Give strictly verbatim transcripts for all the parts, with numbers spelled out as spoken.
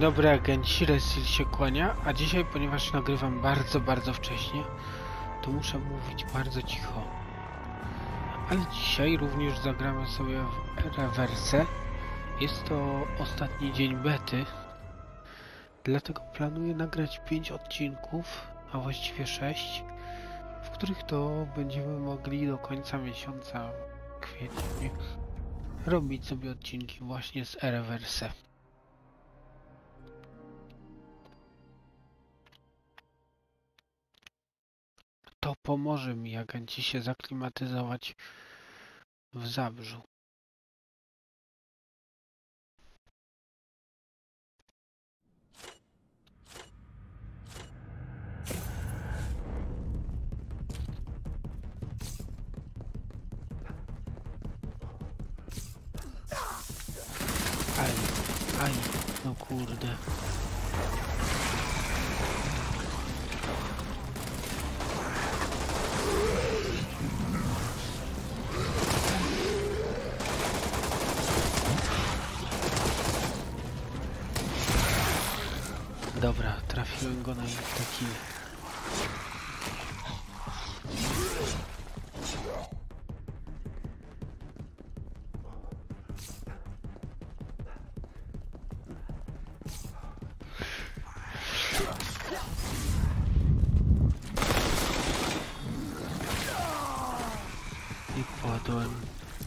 dobry, agenci, Resil się kłania, a dzisiaj, ponieważ nagrywam bardzo, bardzo wcześnie, to muszę mówić bardzo cicho. Ale dzisiaj również zagramy sobie w Reverse. Jest to ostatni dzień bety, dlatego planuję nagrać pięć odcinków, a właściwie sześć, w których to będziemy mogli do końca miesiąca kwietnia robić sobie odcinki właśnie z Reverse. To pomoże mi, agenci, się zaklimatyzować w Zabrzu. Aj, aj, no kurde. Dobra, trafiłem go na taki. I padłem.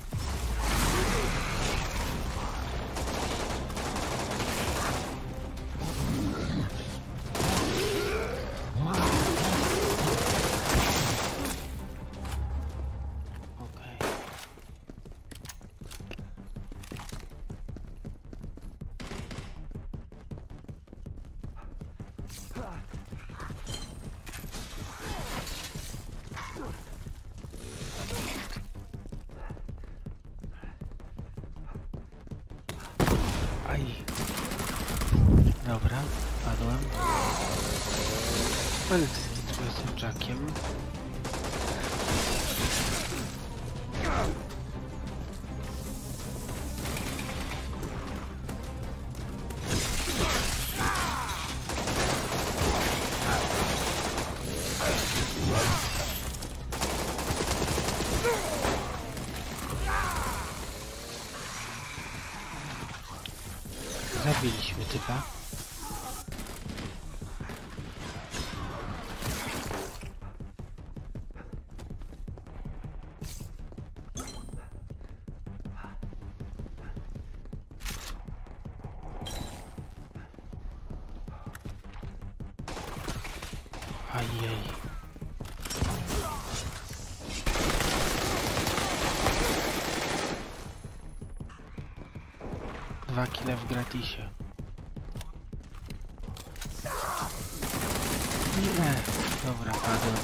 Aj. Dobra, padłem. Ale z tym Jackiem. Zabiliśmy typa. Ajej. Dwa kile w gratisie. Nie, dobra, padłem.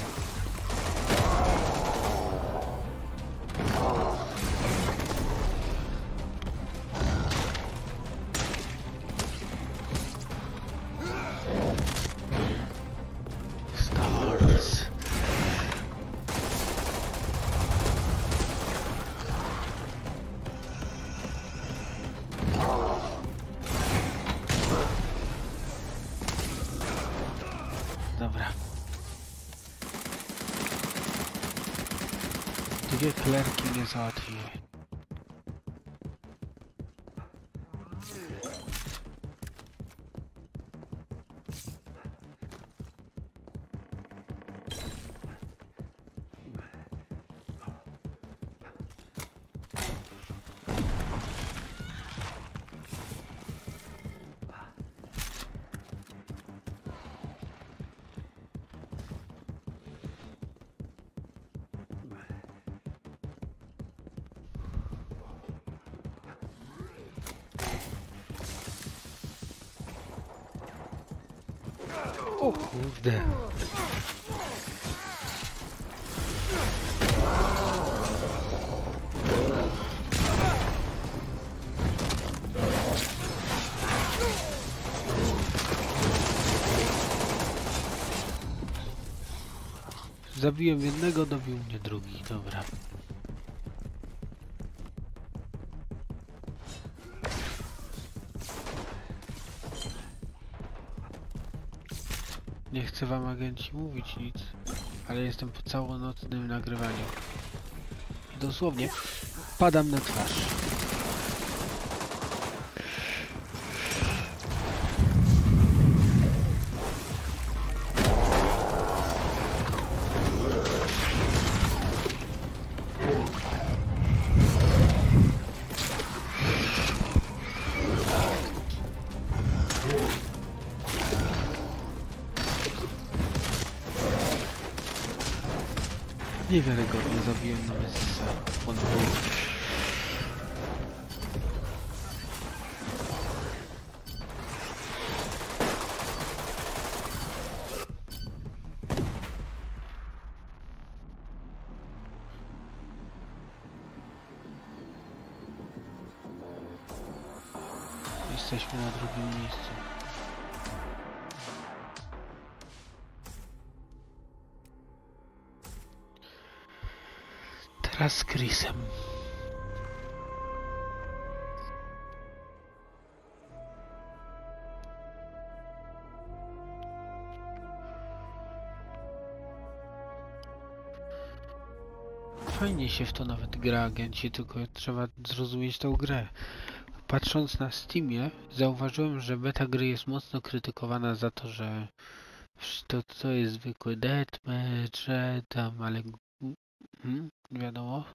Stars. Dobra. Dwie klerki nie załatwiły. O kurde. Zabiłem jednego, dobił mnie drugi, dobra. chcę wam, agenci, mówić nic, ale jestem po całonocnym nagrywaniu. I dosłownie padam na twarz. Niewiarygodnie zabiłem Nemesisa. On był... Jesteśmy na drugim miejscu. Teraz z Chrisem. Fajnie się w to nawet gra, agenci, tylko trzeba zrozumieć tą grę. Patrząc na Steamie, zauważyłem, że beta gry jest mocno krytykowana za to, że to, to jest zwykły deathmatch, że tam, ale hmm, wiadomo.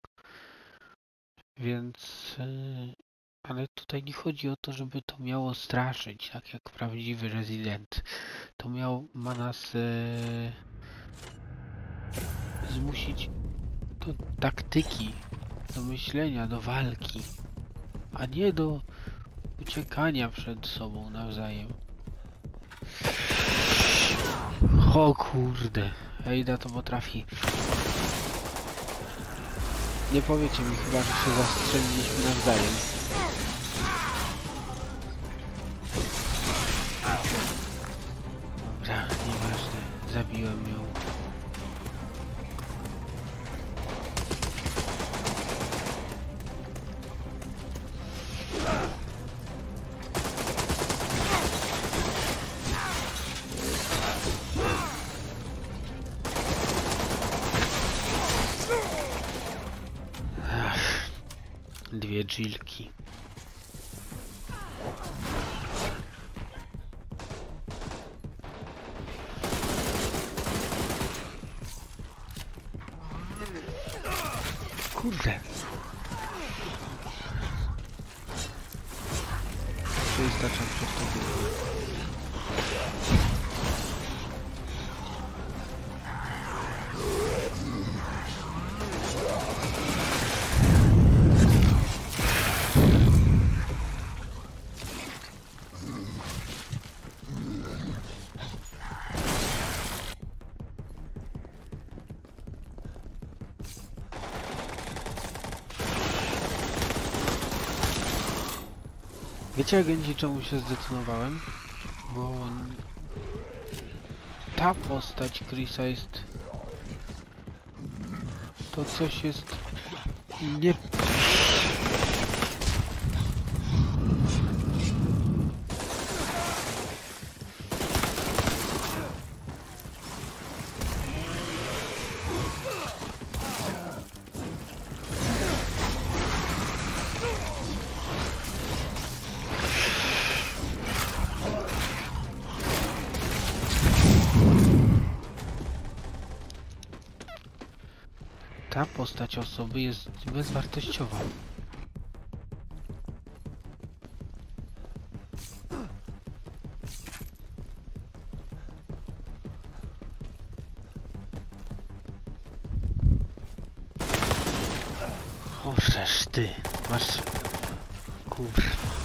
Więc, yy, ale tutaj nie chodzi o to, żeby to miało straszyć, tak jak prawdziwy Resident. To miał, ma nas yy, zmusić do taktyki, do myślenia, do walki, a nie do uciekania przed sobą nawzajem. O kurde, Ejda to potrafi. Nie powiecie mi chyba, że się zastrzeliliśmy nawzajem. Dobra, nieważne, zabiłem ją. Dwie dżilki. Kurde. To jest taczam przez to górę. Wiecie, agenci, czemu się zdecydowałem? Bo ta postać Chrisa jest... To coś jest... nie... Ta postać osoby jest bezwartościowa. Możesz ty, masz... Kurwa.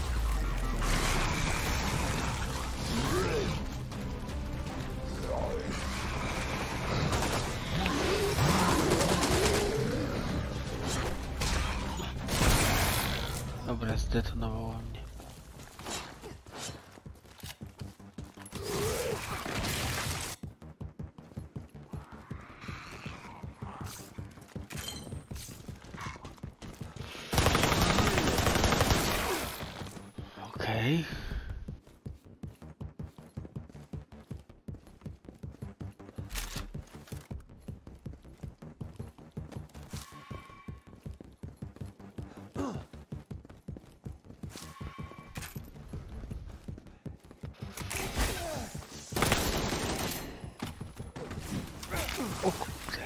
Dobra, zdetonowało mnie. Okej. O kurde.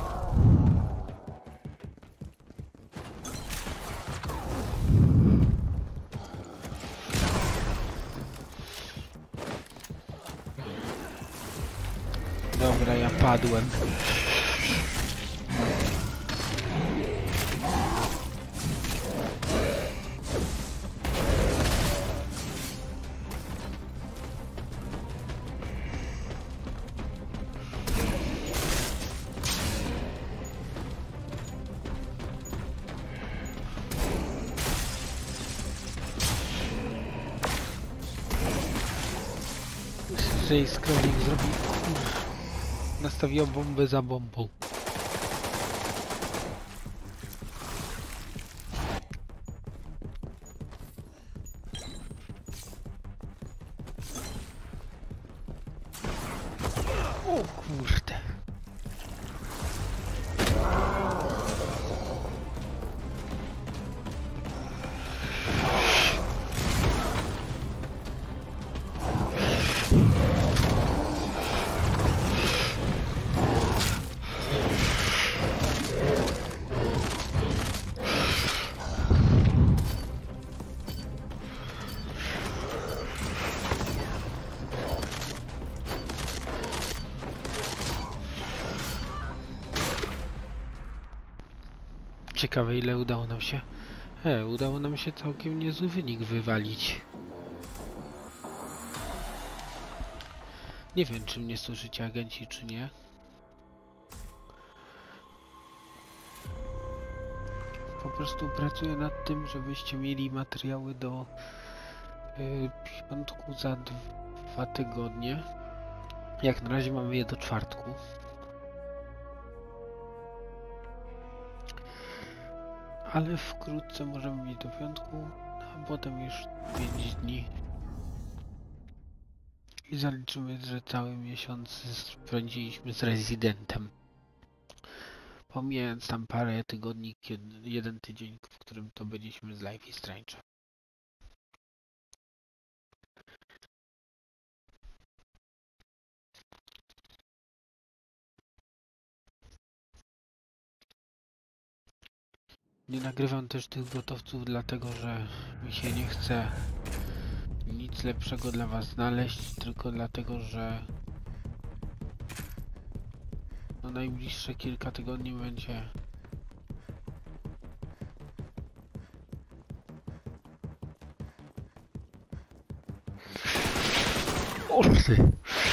Dobra, ja padłem. Że skrownik zrobił... Nastawiła bombę za bombą. O kurde. Ciekawe, ile udało nam się... E, udało nam się całkiem niezły wynik wywalić. Nie wiem, czy mnie słyszycie agenci, czy nie. Po prostu pracuję nad tym, żebyście mieli materiały do yy, piątku za dwa tygodnie. Jak na razie mamy je do czwartku. Ale wkrótce możemy mieć do piątku, a potem już pięć dni. I zaliczymy, że cały miesiąc spędziliśmy z Residentem. Pomijając tam parę tygodni, kiedy, jeden tydzień, w którym to byliśmy z Life is Strange. Nie nagrywam też tych gotowców, dlatego że mi się nie chce nic lepszego dla was znaleźć, tylko dlatego, że no najbliższe kilka tygodni będzie Orsy!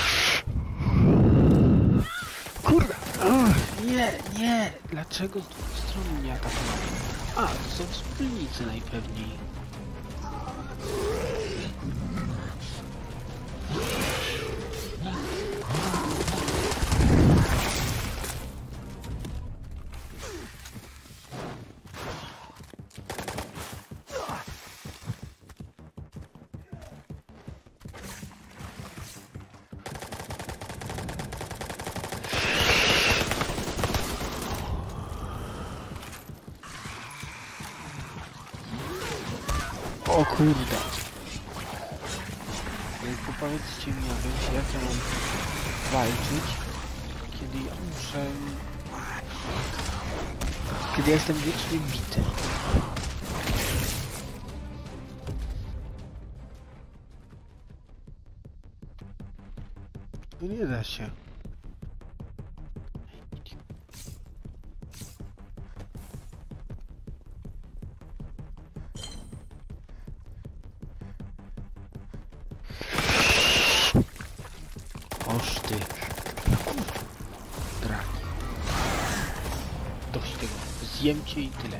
Kurde! Ach, nie, nie! Dlaczego z drugiej strony mnie atakują? A, to są wspólnicy najpewniej. O kurde. Tylko powiedzcie mi, jak ja mam walczyć, kiedy ja muszę... Kiedy ja jestem wiecznie bity. No nie da się. Oż ty. Drani. Dość tego. Zjem cię i tyle.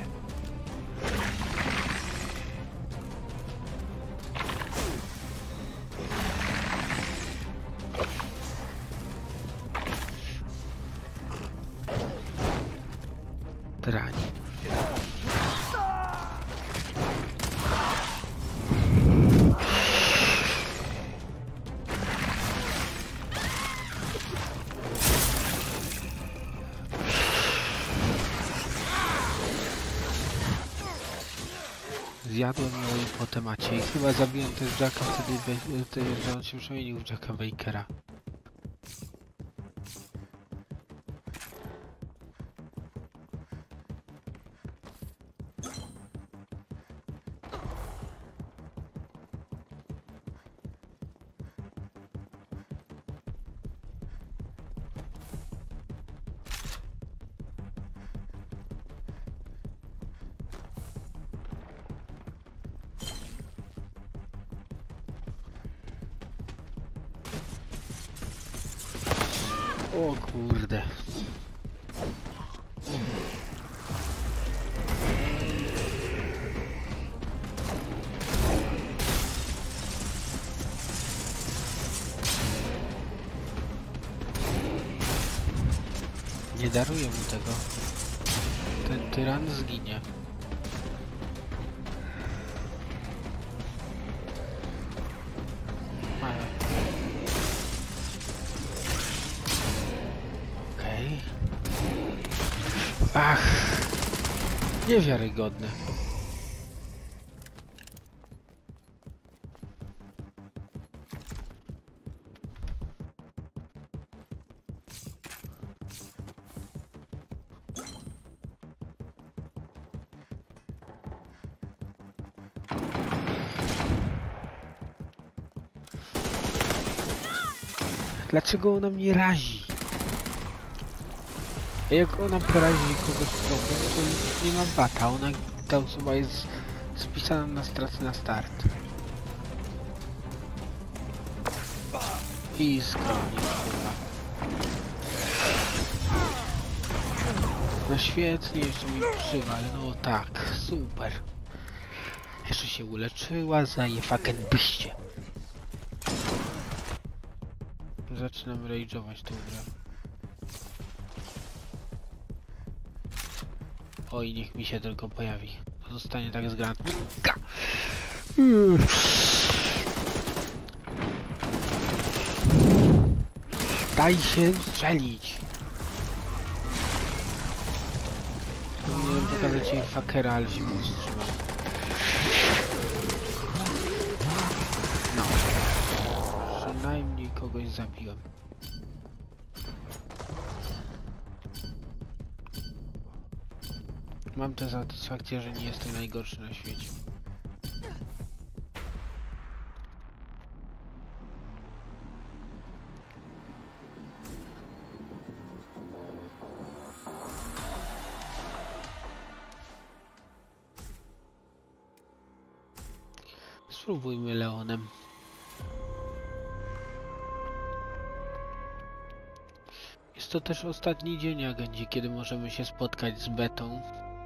Drani. Zjadłem ją i po temacie i chyba zabiłem też Jacka wtedy, że on się przemienił w Jacka Bakera. O kurde. Nie daruję mu tego. Ten tyran zginie. Ale... Okej. Okay. Ach! Niewiarygodne. Dlaczego ona mnie razi? A jak ona porazi kogoś drogą, to nie ma bata. Ona, ta osoba jest spisana na stracę na start. I skromnie chyba. No świetnie, jeszcze mi przywal. No tak, super. Jeszcze się uleczyła, zaje fucking byście. Zaczynam rage'ować tą grę. Oj, niech mi się tylko pojawi. To zostanie tak zgrane. Daj się strzelić! Nie wiem pokazać jej fuckera, ale się mu wstrzymał. No. Przynajmniej kogoś zabiłem. Mam tę satysfakcję, że nie jestem najgorszy na świecie. Spróbujmy Leonem. Jest to też ostatni dzień agendzie, kiedy możemy się spotkać z betą.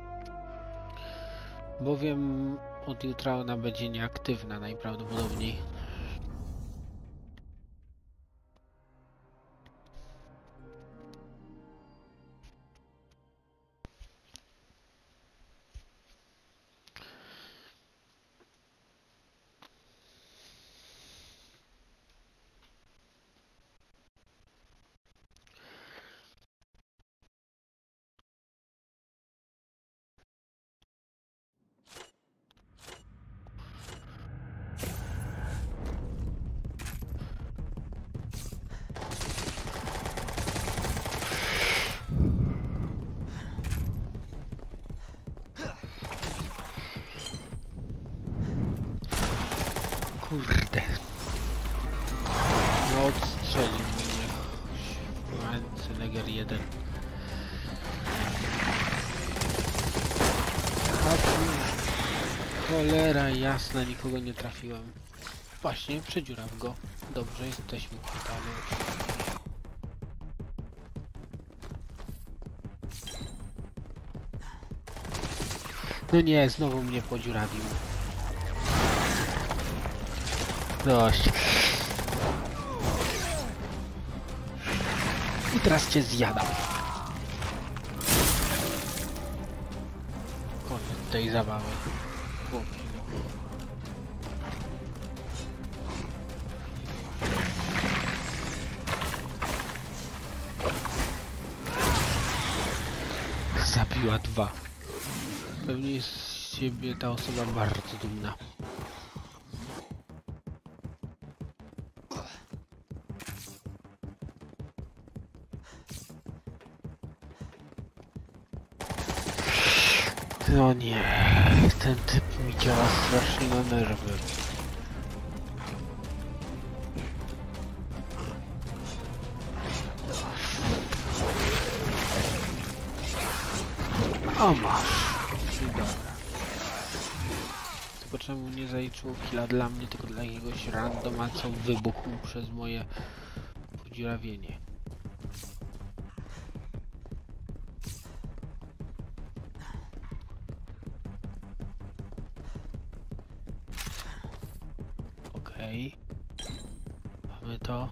Bowiem od jutra ona będzie nieaktywna najprawdopodobniej. Kurde. No odstrzelił mnie. Schwarzenegger jeden. Cholera jasna, nikogo nie trafiłem. Właśnie, przedziuraw go. Dobrze, jesteśmy kwiatami. No nie, znowu mnie podziurawił. Dość. I teraz cię zjadam. Koniec tej zabawy. Chłopie. Zabiła dwa. Pewnie jest z siebie ta osoba bardzo dumna. No nie, ten typ mi działa strasznie na nerwy. O masz. Dobra. Tylko czemu nie zaliczyło killa dla mnie, tylko dla jakiegoś randoma, co wybuchł przez moje podziurawienie. Okej. Mamy to.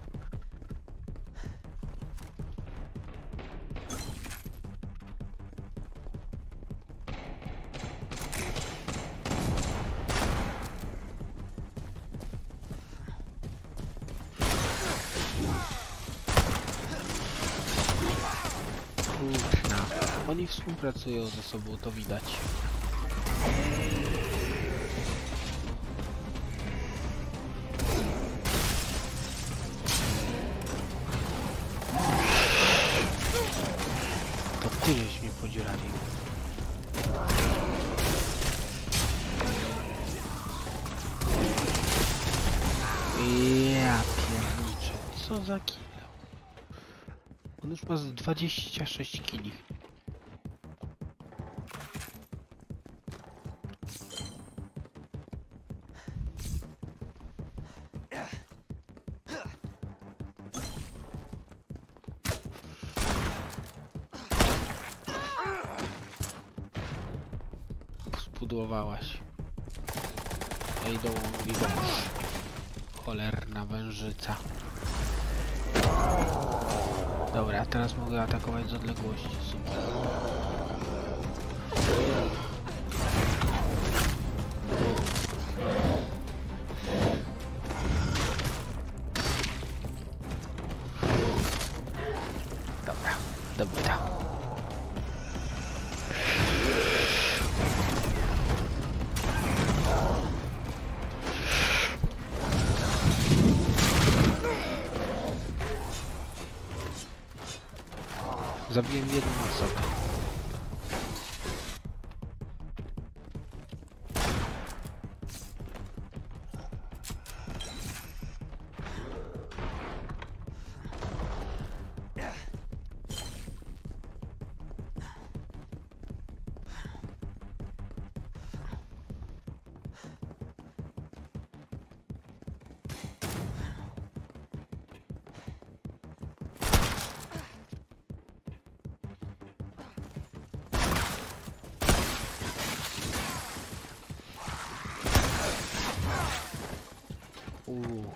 Kurna. Oni współpracują ze sobą, to widać. To ty żeś mnie podziurawił. Ja pierniczę, co za kilo? On już ma z dwadzieścia sześć kili. Spudłowałaś. Ej, do łąki, cholerna wężyca. Dobra, teraz mogę atakować z odległości. Super. Dobra, dobra. Zabiłem jedną osobę. Uuu.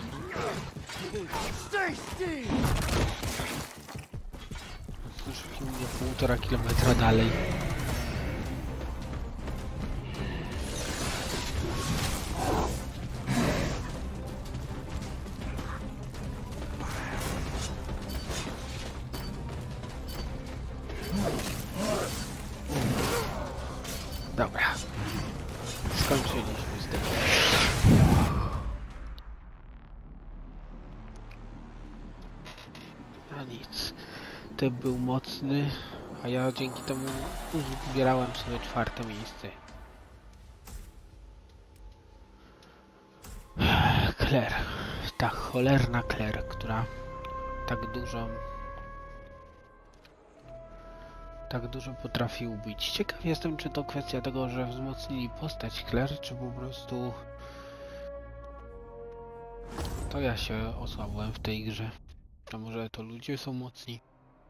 Słyszeliśmy mnie półtora kilometra dalej. Dobra. Skończyliśmy z tym. A nic. Ten był mocny, a ja dzięki temu zbierałem sobie czwarte miejsce. Claire. Ta cholerna Claire, która tak dużo tak dużo potrafi ubić. Ciekaw jestem, czy to kwestia tego, że wzmocnili postać Claire, czy po prostu to ja się osłabłem w tej grze. A może to ludzie są mocni?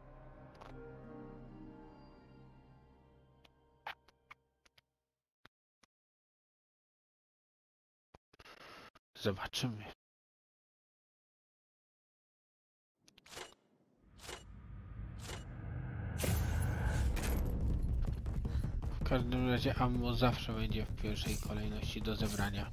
Zobaczymy. W każdym razie ammo zawsze będzie w pierwszej kolejności do zebrania.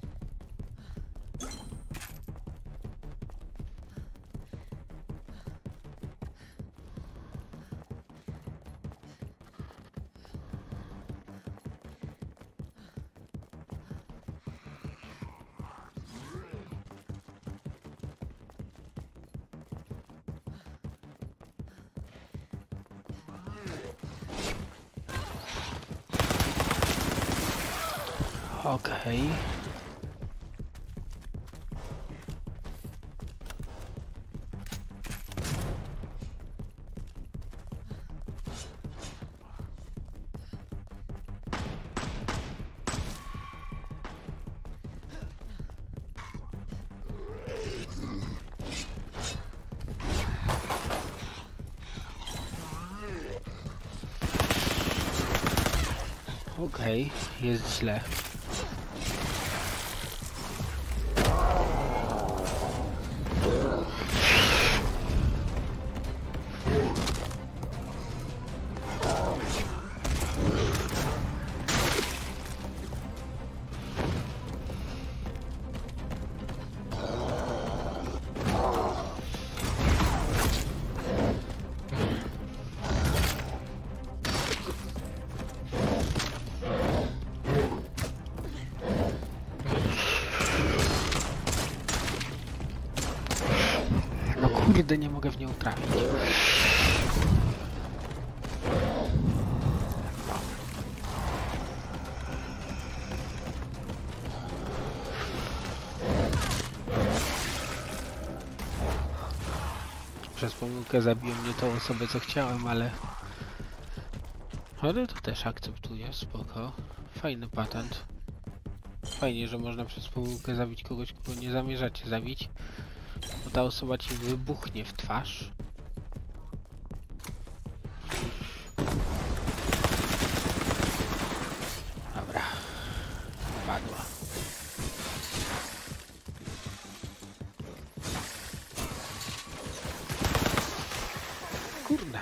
Okej. Okay. Okej, okay. Jest źle. kurde, nie mogę w nią trafić. Przez pomyłkę zabiłem nie tą osobę, co chciałem, ale... Ale to też akceptuję, spoko. Fajny patent. Fajnie, że można przez pomyłkę zabić kogoś, kogo nie zamierzacie zabić. Bo ta osoba ci wybuchnie w twarz. Dobra. Padła. Kurna.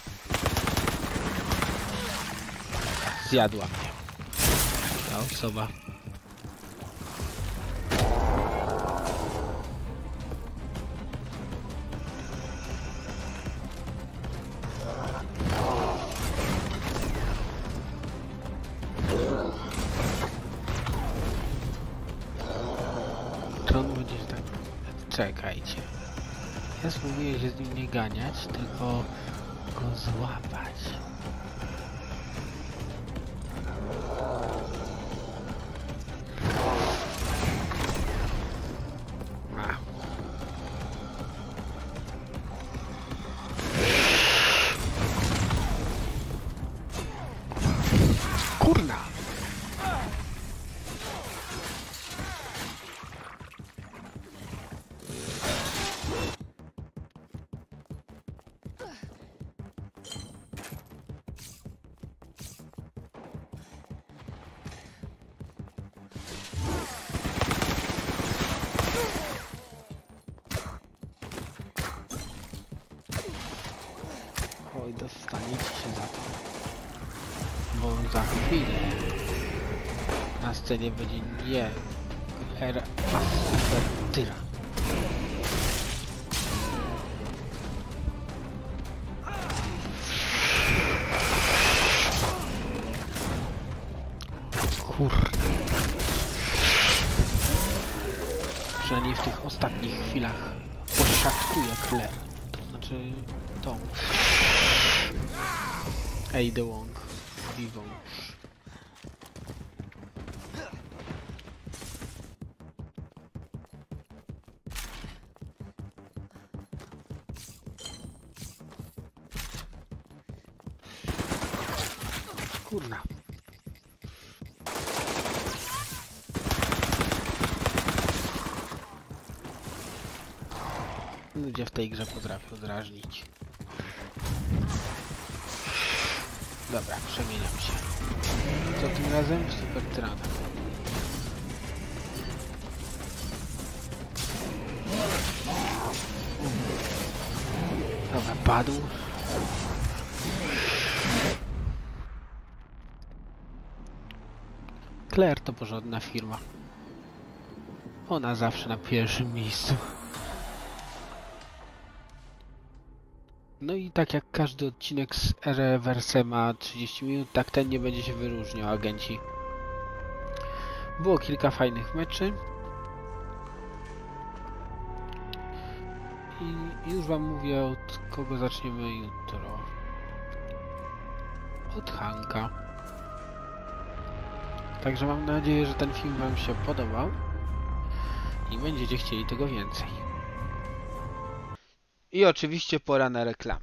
Zjadła mnie. Ta osoba. To on będzie tak... Czekajcie. Ja spróbuję się z nim nie ganiać, tylko go złapać. A. Kurna! Oj, dostaniecie się za to. Bo za chwilę na scenie będzie nie era, a super tyra. Kurde. Przynajmniej w tych ostatnich chwilach poszatkuje Claire. To znaczy tą. Ada Wong. Wąż. Kurna. Ludzie w tej grze potrafią drażnić. Dobra, przemieniam się. Co tym razem? Super tyrana. Dobra, padł. Claire to porządna firma. Ona zawsze na pierwszym miejscu. No i tak jak każdy odcinek z Reverse ma trzydzieści minut, tak ten nie będzie się wyróżniał, agenci. Było kilka fajnych meczy. I już wam mówię, od kogo zaczniemy jutro. Od Hanka. Także mam nadzieję, że ten film wam się podobał i będziecie chcieli tego więcej. I oczywiście pora na reklamy.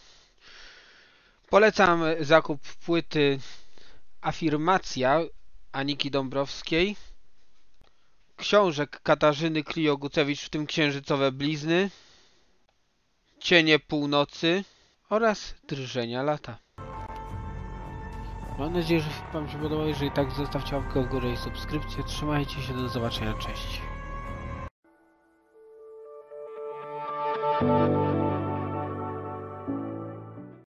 Polecam zakup płyty Afirmacja Aniki Dąbrowskiej, książek Katarzyny Kliogucewicz, w tym Księżycowe blizny, Cienie północy oraz Drżenia lata. Mam nadzieję, że wam się podobało. Jeżeli tak, zostawcie łapkę w górę i subskrypcję. Trzymajcie się, do zobaczenia, cześć.